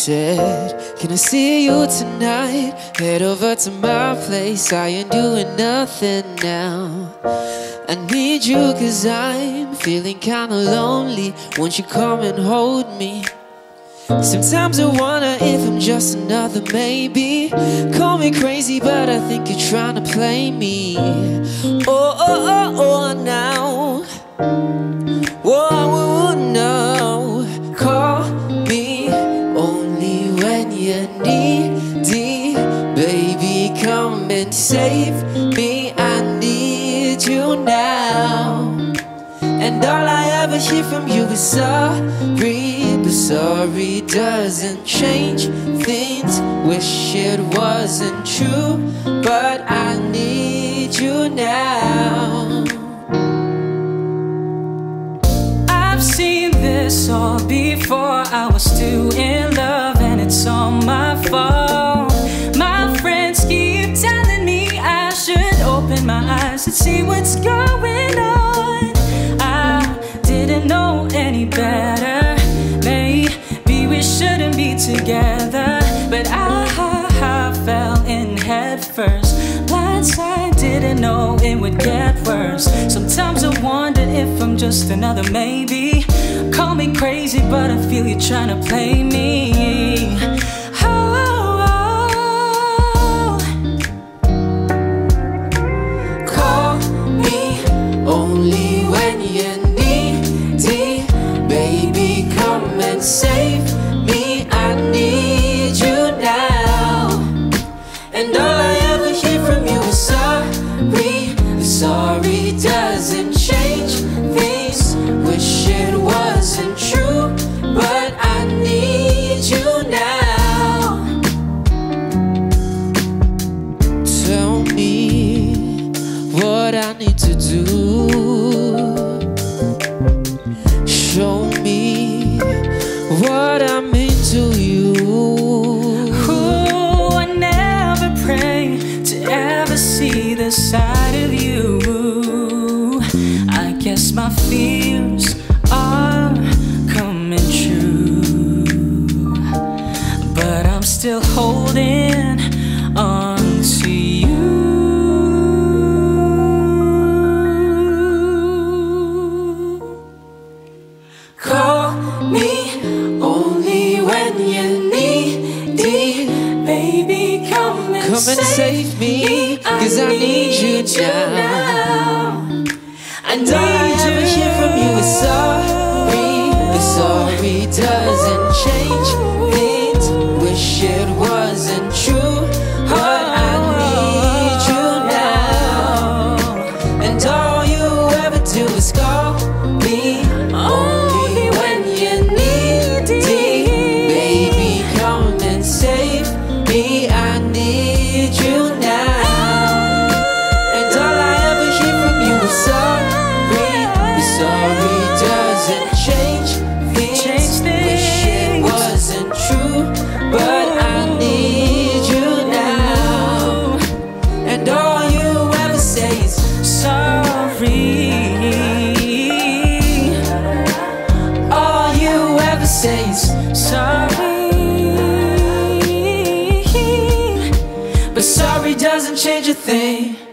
said, can I see you tonight? Head over to my place, I ain't doing nothing now. I need you cause I'm feeling kinda lonely. Won't you come and hold me? Sometimes I wonder if I'm just another maybe. Call me crazy but I think you're trying to play me. Oh, now. Whoa, no. Call me only when you're needy. Baby, come and save me. I need you now. And all I ever hear from you is sorry. But sorry doesn't change things. Wish it wasn't true, but I need you now. I've seen this all before. I was too in love and it's all my fault. My friends keep telling me I should open my eyes and see what's going on. I didn't know any better. Maybe we shouldn't be together, but I fell in head first. Blindside, didn't know it would get worse. Sometimes I wonder if I'm just another maybe. Call me crazy, but I feel you're trying to play me. Call me only when you're needy. Baby, come and save me. I need you now. And all I ever hear from you is sorry. Sorry doesn't change things. Wish it wasn't true, but I need you now. Tell me what I need to do. Show me what I mean to you. Ooh, I never pray to ever see the side of you. I guess my fears are coming true, but I'm still holding on to you. Call me only when you're needy. Baby, come and save me. Cause I need you now. And all I ever hear from you is sorry. But sorry doesn't change things. Wish it wasn't true, but I need you now. And all you ever do is call me only when you're needy. Baby, come and save me. I need you now. And all I ever hear from you is sorry. But sorry doesn't change things. Wish it wasn't true, but I need you now. And all you ever say is Sorry. all you ever say is Sorry, but sorry doesn't change a thing.